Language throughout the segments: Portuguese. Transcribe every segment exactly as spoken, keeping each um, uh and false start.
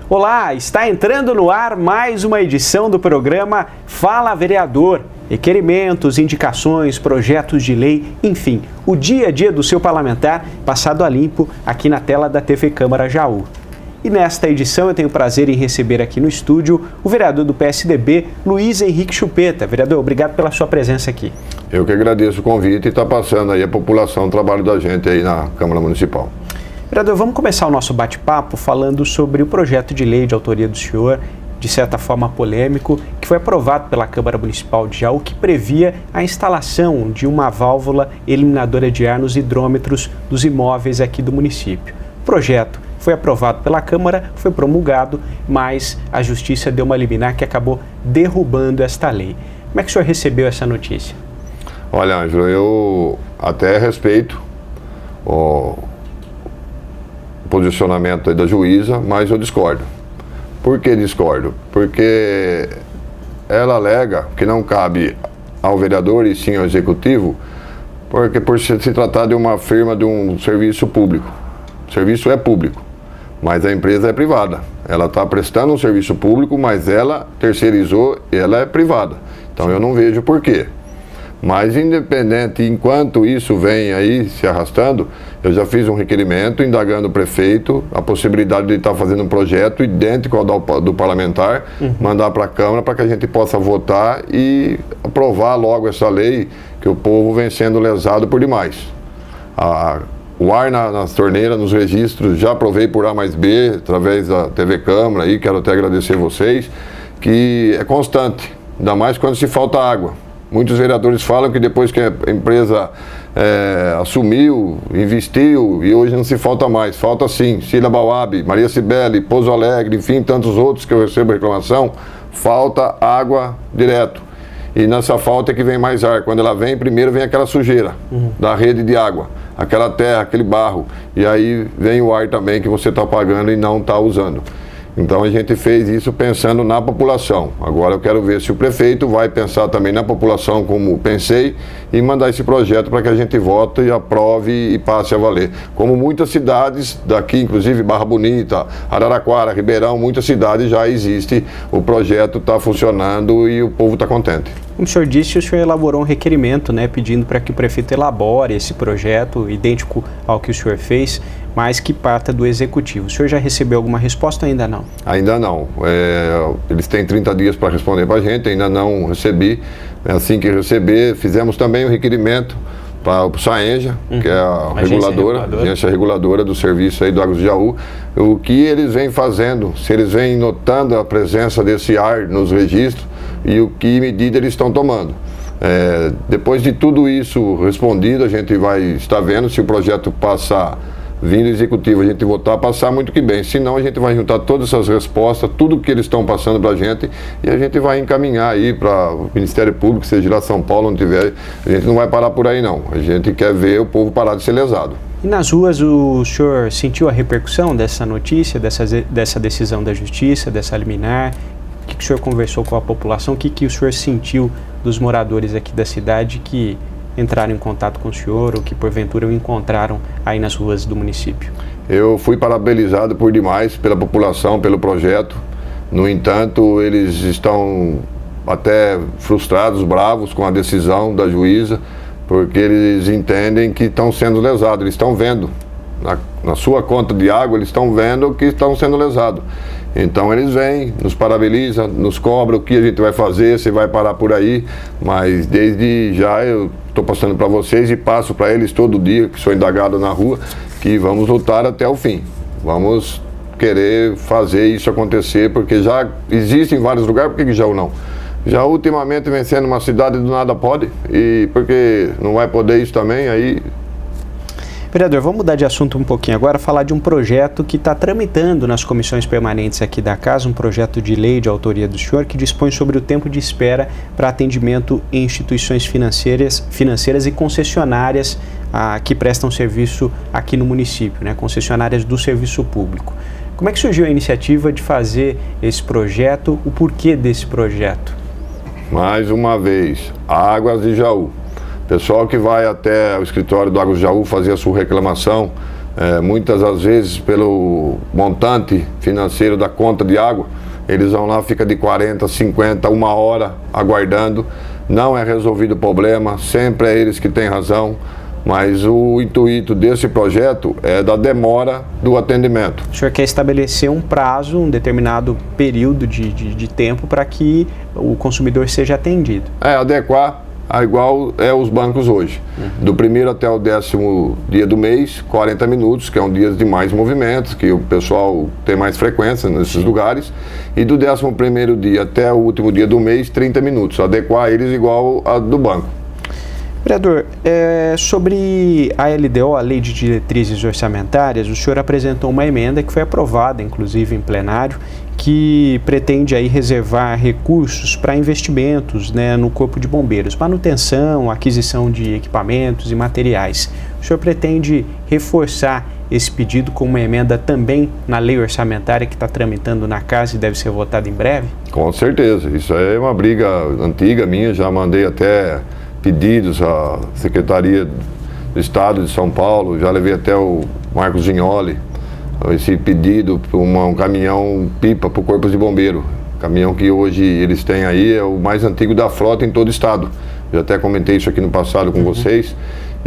Olá, está entrando no ar mais uma edição do programa Fala Vereador. Requerimentos, indicações, projetos de lei, enfim, o dia a dia do seu parlamentar passado a limpo aqui na tela da T V Câmara Jaú. E nesta edição eu tenho o prazer em receber aqui no estúdio o vereador do P S D B, Luiz Henrique Chupeta. Vereador, obrigado pela sua presença aqui. Eu que agradeço o convite e está passando aí a população, o trabalho da gente aí na Câmara Municipal. Vereador, vamos começar o nosso bate-papo falando sobre o projeto de lei de autoria do senhor, de certa forma polêmico, que foi aprovado pela Câmara Municipal de Jaú, que previa a instalação de uma válvula eliminadora de ar nos hidrômetros dos imóveis aqui do município. O projeto foi aprovado pela Câmara, foi promulgado, mas a Justiça deu uma liminar que acabou derrubando esta lei. Como é que o senhor recebeu essa notícia? Olha, Ângelo, eu até respeito o posicionamento aí da juíza, mas eu discordo. Por que discordo? Porque ela alega que não cabe ao vereador e sim ao executivo, porque por se tratar de uma firma de um serviço público. O serviço é público, mas a empresa é privada. Ela está prestando um serviço público, mas ela terceirizou, ela é privada. Então eu não vejo por quê. Mas independente, enquanto isso vem aí se arrastando, eu já fiz um requerimento indagando o prefeito a possibilidade de estar fazendo um projeto idêntico ao do, do parlamentar, uhum. mandar para a Câmara para que a gente possa votar e aprovar logo essa lei, que o povo vem sendo lesado por demais. A, o ar na, nas torneiras, nos registros, já aprovei por A mais B, através da T V Câmara, aí quero até agradecer vocês, que é constante, ainda mais quando se falta água. Muitos vereadores falam que depois que a empresa é, assumiu, investiu, e hoje não se falta mais. Falta sim, Cília Bauab, Maria Cibele, Pouso Alegre, enfim, tantos outros que eu recebo reclamação, falta água direto. E nessa falta é que vem mais ar. Quando ela vem, primeiro vem aquela sujeira uhum. da rede de água, aquela terra, aquele barro. E aí vem o ar também que você está pagando e não está usando. Então a gente fez isso pensando na população. Agora eu quero ver se o prefeito vai pensar também na população como pensei e mandar esse projeto para que a gente vote e aprove e passe a valer. Como muitas cidades daqui, inclusive Barra Bonita, Araraquara, Ribeirão, muitas cidades já existe, o projeto está funcionando e o povo está contente. Como o senhor disse, o senhor elaborou um requerimento, né, pedindo para que o prefeito elabore esse projeto, idêntico ao que o senhor fez, mas que parta do executivo. O senhor já recebeu alguma resposta ou ainda não? Ainda não. É, eles têm trinta dias para responder para a gente, ainda não recebi. Assim que receber, fizemos também um requerimento para o SAENJA, uhum. que é a agência reguladora, reguladora. agência reguladora do serviço aí do Águas de Jaú, o que eles vêm fazendo, se eles vêm notando a presença desse ar nos registros e o que medida eles estão tomando. É, depois de tudo isso respondido, a gente vai estar vendo se o projeto passar vindo executivo, a gente votar, passar muito que bem. Senão a gente vai juntar todas essas respostas, tudo que eles estão passando para a gente e a gente vai encaminhar aí para o Ministério Público, seja lá São Paulo, onde tiver. A gente não vai parar por aí não. A gente quer ver o povo parar de ser lesado. E nas ruas o senhor sentiu a repercussão dessa notícia, dessa, dessa decisão da Justiça, dessa liminar? O que, que o senhor conversou com a população? O que, que o senhor sentiu dos moradores aqui da cidade que entraram em contato com o senhor ou que porventura o encontraram aí nas ruas do município? Eu fui parabenizado por demais pela população, pelo projeto. No entanto, eles estão até frustrados, bravos com a decisão da juíza, porque eles entendem que estão sendo lesados, eles estão vendo. Na, na sua conta de água, eles estão vendo que estão sendo lesados. Então eles vêm, nos parabenizam, nos cobram o que a gente vai fazer, se vai parar por aí, mas desde já eu estou passando para vocês e passo para eles todo dia, que sou indagado na rua, que vamos lutar até o fim. Vamos querer fazer isso acontecer, porque já existe em vários lugares, por que Jaú não? Já ultimamente vem sendo uma cidade do nada pode, e porque não vai poder isso também, aí... Vereador, vamos mudar de assunto um pouquinho agora, falar de um projeto que está tramitando nas comissões permanentes aqui da casa, um projeto de lei de autoria do senhor que dispõe sobre o tempo de espera para atendimento em instituições financeiras, financeiras e concessionárias ah, que prestam serviço aqui no município, né, concessionárias do serviço público. Como é que surgiu a iniciativa de fazer esse projeto, o porquê desse projeto? Mais uma vez, Águas de Jaú. Pessoal que vai até o escritório do Águas de Jaú fazer a sua reclamação é, muitas às vezes pelo montante financeiro da conta de água, eles vão lá, fica de quarenta, cinquenta, uma hora aguardando, não é resolvido o problema, sempre é eles que têm razão. Mas o intuito desse projeto é da demora do atendimento. O senhor quer estabelecer um prazo, um determinado período de, de, de tempo para que o consumidor seja atendido. É, adequar a igual é os bancos hoje. Uhum. Do primeiro até o décimo dia do mês, quarenta minutos, que é um dia de mais movimentos, que o pessoal tem mais frequência nesses Sim. lugares. E do décimo primeiro dia até o último dia do mês, trinta minutos. Adequar eles igual a do banco. Vereador, é, sobre a L D O, a Lei de Diretrizes Orçamentárias, o senhor apresentou uma emenda que foi aprovada, inclusive em plenário, que pretende aí reservar recursos para investimentos, né, no Corpo de Bombeiros, manutenção, aquisição de equipamentos e materiais. O senhor pretende reforçar esse pedido com uma emenda também na lei orçamentária que está tramitando na casa e deve ser votada em breve? Com certeza, isso é uma briga antiga minha, já mandei até pedidos à Secretaria do Estado de São Paulo, já levei até o Marcos Gignoli, esse pedido para um caminhão pipa para o Corpo de Bombeiro. O caminhão que hoje eles têm aí é o mais antigo da frota em todo o estado. Eu até comentei isso aqui no passado com uhum. vocês.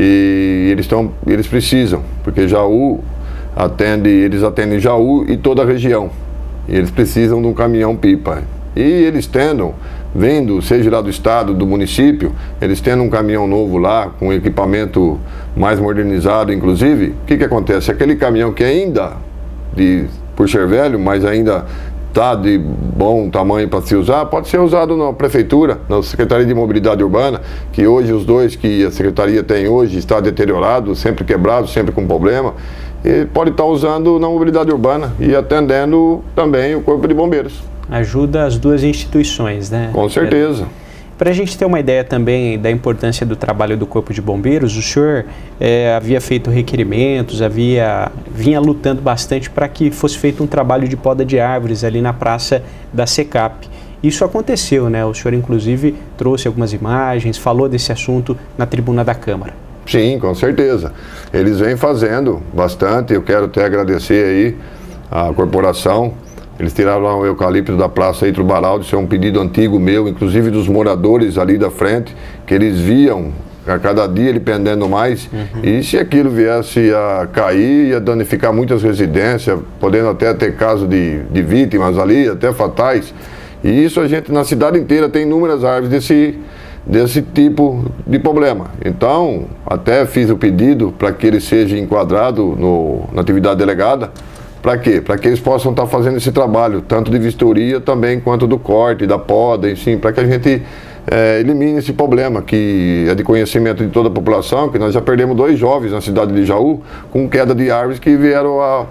E eles, tão, eles precisam, porque Jaú atende, eles atendem Jaú e toda a região. E eles precisam de um caminhão pipa. E eles tendam, vendo, seja lá do estado, do município, eles tendo um caminhão novo lá, com equipamento mais modernizado, inclusive, o que que acontece? Aquele caminhão que ainda, de, por ser velho, mas ainda está de bom tamanho para se usar, pode ser usado na prefeitura, na Secretaria de Mobilidade Urbana, que hoje os dois que a secretaria tem hoje está deteriorado, sempre quebrado, sempre com problema, e pode estar usando na mobilidade urbana e atendendo também o Corpo de Bombeiros. Ajuda as duas instituições, né? Com certeza. Para a gente ter uma ideia também da importância do trabalho do Corpo de Bombeiros, o senhor é, havia feito requerimentos, havia, vinha lutando bastante para que fosse feito um trabalho de poda de árvores ali na praça da SECAP. Isso aconteceu, né? O senhor inclusive trouxe algumas imagens, falou desse assunto na tribuna da Câmara. Sim, com certeza. Eles vêm fazendo bastante, eu quero até agradecer aí a corporação. Eles tiraram lá o eucalipto da praça aí, Trubaraldo, isso é um pedido antigo meu, inclusive dos moradores ali da frente, que eles viam a cada dia ele pendendo mais, uhum. e se aquilo viesse a cair, ia danificar muitas residências, podendo até ter caso de, de vítimas ali, até fatais, e isso a gente na cidade inteira tem inúmeras árvores desse, desse tipo de problema. Então, até fiz o pedido para que ele seja enquadrado no, na atividade delegada. Para quê? Para que eles possam estar fazendo esse trabalho, tanto de vistoria também quanto do corte, da poda, enfim, para que a gente é, elimine esse problema que é de conhecimento de toda a população, que nós já perdemos dois jovens na cidade de Jaú com queda de árvores que vieram a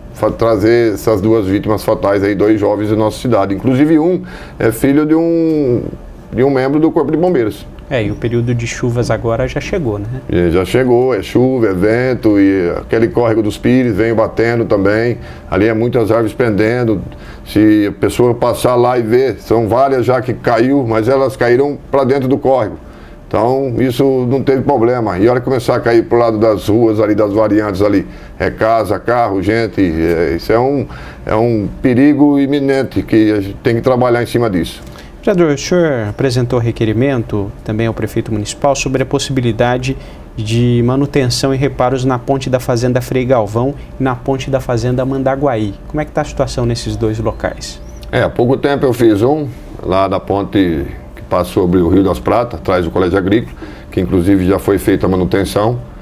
trazer essas duas vítimas fatais aí, dois jovens da nossa cidade. Inclusive um é filho de um, de um membro do Corpo de Bombeiros. É, e o período de chuvas agora já chegou, né? E já chegou, é chuva, é vento, e aquele córrego dos Pires vem batendo também. Ali é muitas árvores pendendo. Se a pessoa passar lá e ver, são várias já que caiu, mas elas caíram para dentro do córrego. Então, isso não teve problema. E a hora que começar a cair para o lado das ruas ali, das variantes ali, é casa, carro, gente, é, isso é um, é um perigo iminente que a gente tem que trabalhar em cima disso. Vereador, o senhor apresentou requerimento também ao prefeito municipal sobre a possibilidade de manutenção e reparos na ponte da Fazenda Frei Galvão e na ponte da Fazenda Mandaguaí. Como é que está a situação nesses dois locais? É, há pouco tempo eu fiz um, lá da ponte que passa sobre o Rio das Pratas, atrás do Colégio Agrícola, que inclusive já foi feita a manutenção.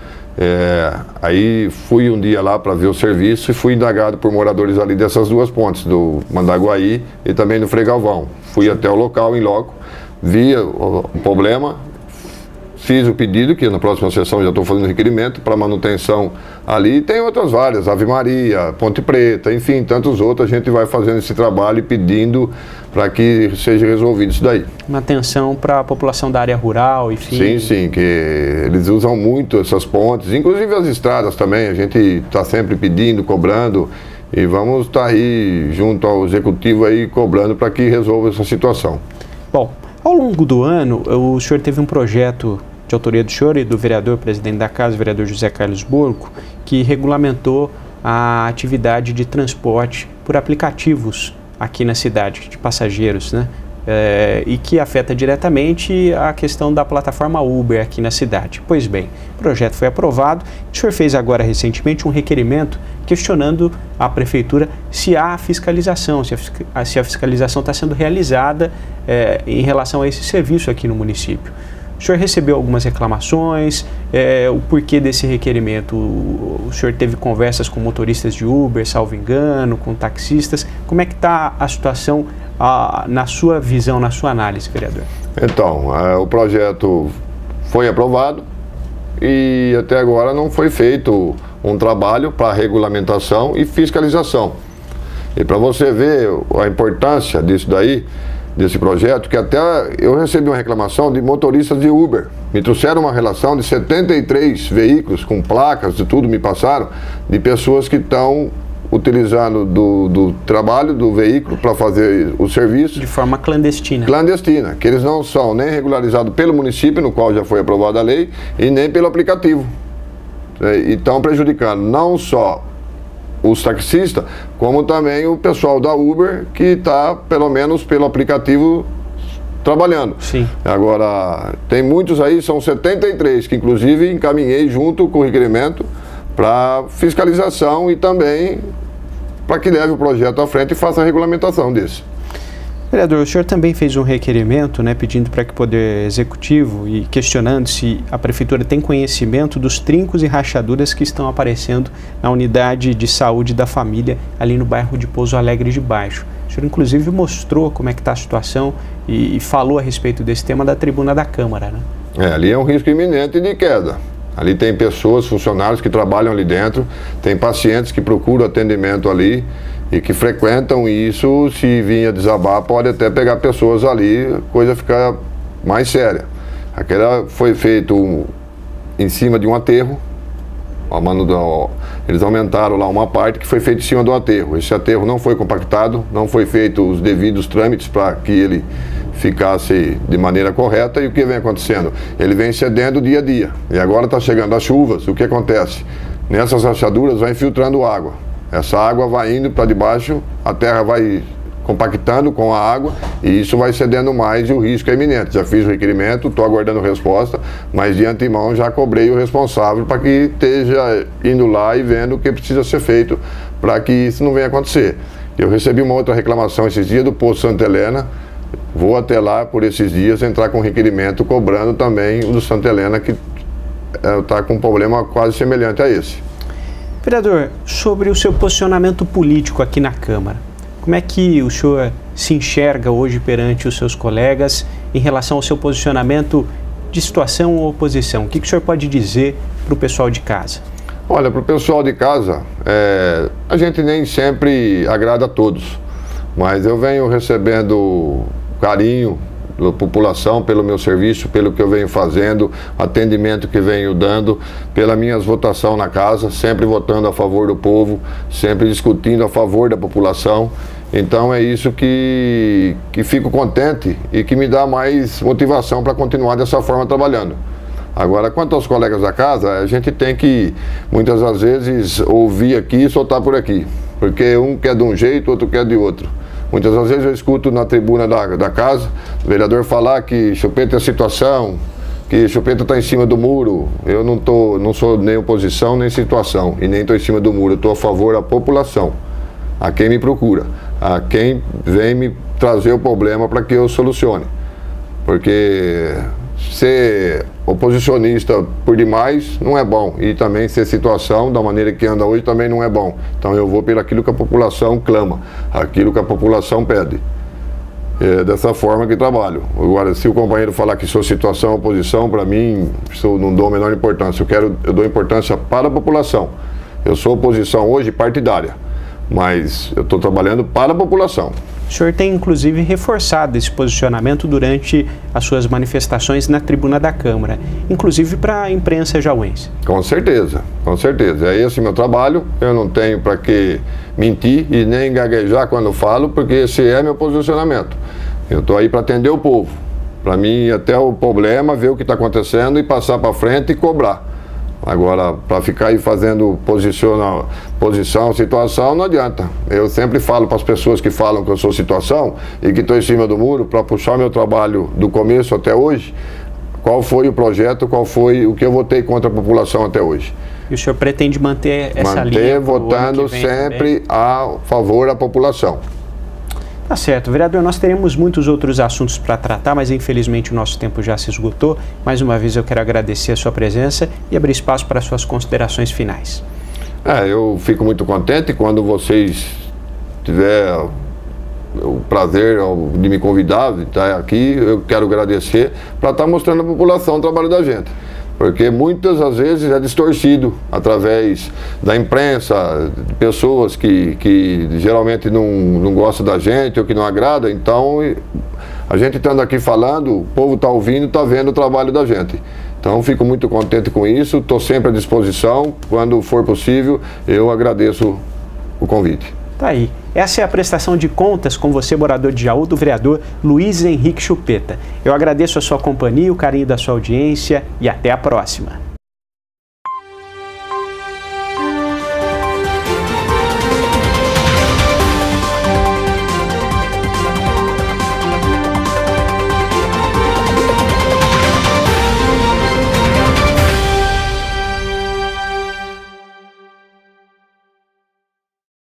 É, aí fui um dia lá para ver o serviço e fui indagado por moradores ali dessas duas pontes, do Mandaguaí e também do Frei Galvão. Fui até o local, em loco, vi o, o problema, fiz o pedido, que na próxima sessão já estou fazendo requerimento para manutenção ali. E tem outras várias, Ave Maria, Ponte Preta, enfim, tantos outros. A gente vai fazendo esse trabalho e pedindo para que seja resolvido isso daí. Uma atenção para a população da área rural, enfim. Sim, sim, que eles usam muito essas pontes, inclusive as estradas também. A gente está sempre pedindo, cobrando. E vamos estar aí junto ao executivo aí cobrando para que resolva essa situação. Bom, ao longo do ano o senhor teve um projeto de autoria do senhor e do vereador, presidente da casa, vereador José Carlos Borco, que regulamentou a atividade de transporte por aplicativos aqui na cidade, de passageiros, né? É, e que afeta diretamente a questão da plataforma Uber aqui na cidade. Pois bem, o projeto foi aprovado. O senhor fez agora recentemente um requerimento questionando a prefeitura se há fiscalização, se a, se a fiscalização está sendo realizada é, em relação a esse serviço aqui no município. O senhor recebeu algumas reclamações, é, o porquê desse requerimento? O, o senhor teve conversas com motoristas de Uber, salvo engano, com taxistas. Como é que está a situação a, na sua visão, na sua análise, vereador? Então, é, o projeto foi aprovado e até agora não foi feito um trabalho para regulamentação e fiscalização. E para você ver a importância disso daí, desse projeto, que até eu recebi uma reclamação de motoristas de Uber. Me trouxeram uma relação de setenta e três veículos com placas e tudo, me passaram, de pessoas que estão utilizando do, do trabalho do veículo para fazer o serviço. De forma clandestina. Clandestina, que eles não são nem regularizados pelo município, no qual já foi aprovada a lei, e nem pelo aplicativo. E estão prejudicando não só os taxistas, como também o pessoal da Uber, que está, pelo menos pelo aplicativo, trabalhando. Sim. Agora, tem muitos aí, são setenta e três, que inclusive encaminhei junto com o requerimento para fiscalização e também para que leve o projeto à frente e faça a regulamentação desse. Vereador, o senhor também fez um requerimento, né, pedindo para que o Poder Executivo e questionando se a Prefeitura tem conhecimento dos trincos e rachaduras que estão aparecendo na unidade de saúde da família ali no bairro de Pouso Alegre de Baixo. O senhor, inclusive, mostrou como é que está a situação e, e falou a respeito desse tema da tribuna da Câmara, né? É, ali é um risco iminente de queda. Ali tem pessoas, funcionários que trabalham ali dentro, tem pacientes que procuram atendimento ali e que frequentam isso. Se vir a desabar, pode até pegar pessoas ali, a coisa fica mais séria. Aquela foi feito em cima de um aterro, ó, mano, ó, eles aumentaram lá uma parte que foi feita em cima do aterro. Esse aterro não foi compactado, não foi feito os devidos trâmites para que ele ficasse de maneira correta. E o que vem acontecendo? Ele vem cedendo dia a dia. E agora está chegando as chuvas. O que acontece? Nessas rachaduras vai infiltrando água. Essa água vai indo para debaixo, a terra vai compactando com a água e isso vai cedendo mais e o risco é iminente. Já fiz o requerimento, estou aguardando resposta, mas de antemão já cobrei o responsável para que esteja indo lá e vendo o que precisa ser feito para que isso não venha acontecer. Eu recebi uma outra reclamação esses dias do posto Santa Helena. Vou até lá por esses dias entrar com requerimento cobrando também o do Santa Helena, que está com um problema quase semelhante a esse. Vereador, sobre o seu posicionamento político aqui na Câmara, como é que o senhor se enxerga hoje perante os seus colegas em relação ao seu posicionamento de situação ou oposição? O que, que o senhor pode dizer para o pessoal de casa? Olha, para o pessoal de casa, é, a gente nem sempre agrada a todos, mas eu venho recebendo carinho da população pelo meu serviço, pelo que eu venho fazendo, atendimento que venho dando, pela minha votação na casa, sempre votando a favor do povo, sempre discutindo a favor da população. Então é isso que, que fico contente e que me dá mais motivação para continuar dessa forma trabalhando. Agora, quanto aos colegas da casa, a gente tem que, muitas das vezes, ouvir aqui e soltar por aqui, porque um quer de um jeito, outro quer de outro. Muitas das vezes eu escuto na tribuna da, da casa o vereador falar que Chupeta é situação, que Chupeta está em cima do muro. Eu não, tô, não sou nem oposição nem situação e nem estou em cima do muro. Eu estou a favor da população, a quem me procura, a quem vem me trazer o problema para que eu solucione. Porque ser oposicionista por demais não é bom, e também ser situação da maneira que anda hoje também não é bom. Então eu vou pelo aquilo que a população clama, aquilo que a população pede. É dessa forma que trabalho. Agora, se o companheiro falar que sou situação oposição, para mim, eu não dou a menor importância. Eu, quero, eu dou importância para a população. Eu sou oposição hoje partidária, mas eu estou trabalhando para a população. O senhor tem, inclusive, reforçado esse posicionamento durante as suas manifestações na tribuna da Câmara, inclusive para a imprensa jauense. Com certeza, com certeza. É esse meu trabalho, eu não tenho para que mentir e nem gaguejar quando falo, porque esse é meu posicionamento. Eu estou aí para atender o povo, Para mim, até o problema, ver o que está acontecendo e passar para frente e cobrar. Agora, para ficar aí fazendo posiciona, posição, situação, não adianta. Eu sempre falo para as pessoas que falam que eu sou situação e que estou em cima do muro, para puxar meu trabalho do começo até hoje, qual foi o projeto, qual foi o que eu votei contra a população até hoje. E o senhor pretende manter essa manter linha? Manter votando sempre também a favor da população. Tá certo. Vereador, nós teremos muitos outros assuntos para tratar, mas infelizmente o nosso tempo já se esgotou. Mais uma vez eu quero agradecer a sua presença e abrir espaço para suas considerações finais. É, eu fico muito contente quando vocês tiverem o prazer de me convidar, de estar aqui. Eu quero agradecer para estar mostrando à população o trabalho da gente. Porque muitas das vezes é distorcido através da imprensa, de pessoas que, que geralmente não, não gostam da gente ou que não agrada. Então, a gente estando aqui falando, o povo está ouvindo, está vendo o trabalho da gente. Então, fico muito contente com isso, estou sempre à disposição. Quando for possível, eu agradeço o convite. Tá aí. Essa é a prestação de contas com você, morador de Jaú, do vereador Luiz Henrique Chupeta. Eu agradeço a sua companhia, o carinho da sua audiência e até a próxima.